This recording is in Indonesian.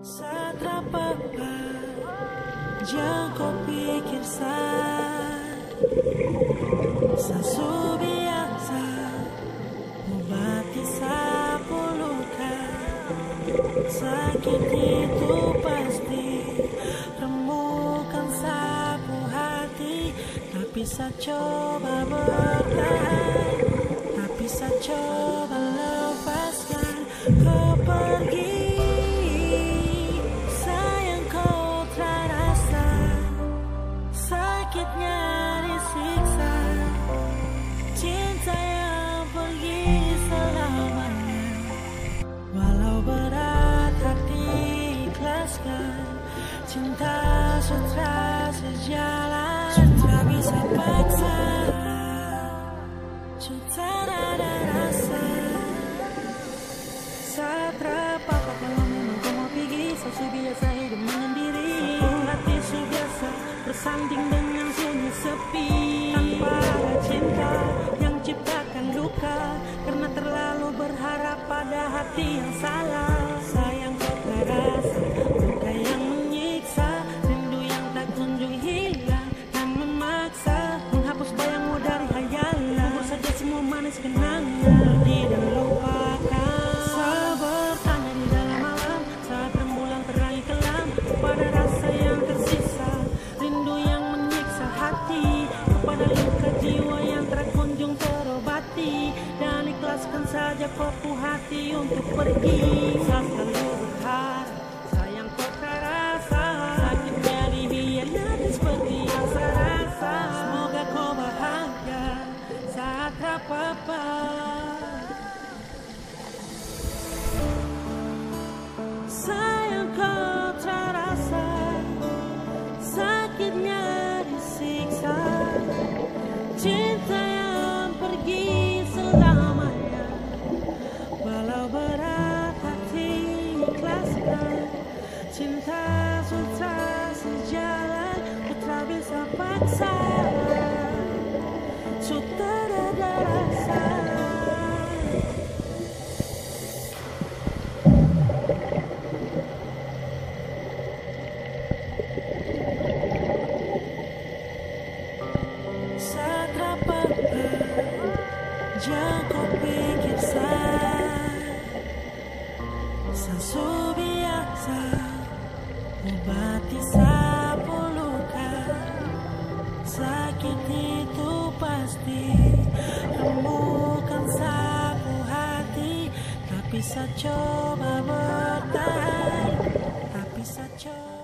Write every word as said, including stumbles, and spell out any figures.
Satrapa jangan kau pikir sah Sasu biasa obati sapu luka. Sakit itu pasti remukan sapu hati. Tak bisa coba bertahan, tak bisa coba lepaskan. Kau pergi, sakitnya disiksa, cinta yang pergi selamanya. Walau berat hati ikhlaskan, cinta sutra sejalan. Sutra bisa paksa, sutra ada rasa. Satrapa kalau memang kau mau pergi, sesu biasa hidup menyendiri. Sapu hati biasa bersanding dengan sunyi sepi. Tanpa ada cinta yang ciptakan luka, karena terlalu berharap pada hati yang salah. Sayang kau tak rasa luka yang menyiksa, rindu yang tak kunjung hilang dan memaksa menghapus bayangmu dari hayalan. Kubur saja semua manis kenangan, pergi dan lupakan. Saya bertanya di dalam malam saat rembulan terangi kelam, pada rasa yang tersisa, rindu yang menyiksa hati, kepada luka jiwa yang terkunjung terobati. Dan ikhlaskan saja kopu hati untuk pergi. Saya selalu berharap sayang kau tak rasa, sakitnya dihianati seperti yang saya rasa. Semoga kau bahagia saat apa-apa. Sayang kau tak rasa, sakitnya disiksa, cinta yang pergi selamanya. Walau berat hati ikhlaskan, cinta sutra sejalan. Putra bisa paksa, sutra ada rasa. Satrapa jangan kau pikir sah Sasu biasa obati sapu luka. Sakit itu pasti remukan sapu hati. Tak bisa coba bertahan, tak bisa coba